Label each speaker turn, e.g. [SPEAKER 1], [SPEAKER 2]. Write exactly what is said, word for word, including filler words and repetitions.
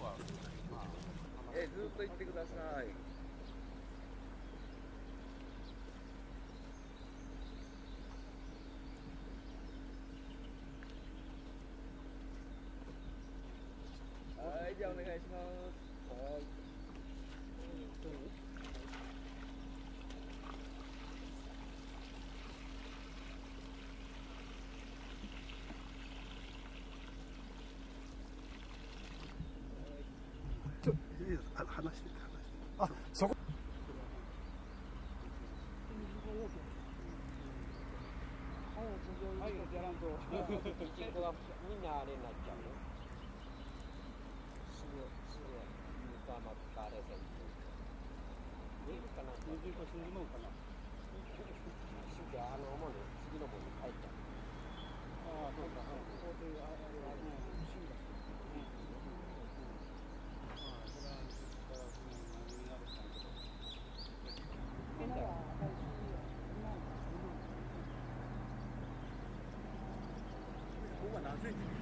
[SPEAKER 1] えずっと言ってください。はい、じゃあお願いします。はい。
[SPEAKER 2] ちょ、いいです。あ、話してて、話してて。あ、そこ。
[SPEAKER 3] はい、やらんと。イチゴがみんなあれになっちゃうよ。すぐ、すぐ、水まかれせんと。水かな。水か、水のかな。すぐ、あのもの、次のものに帰った。ああ、そうか。ここで、あれは、死んだ。
[SPEAKER 1] ここは何センチ？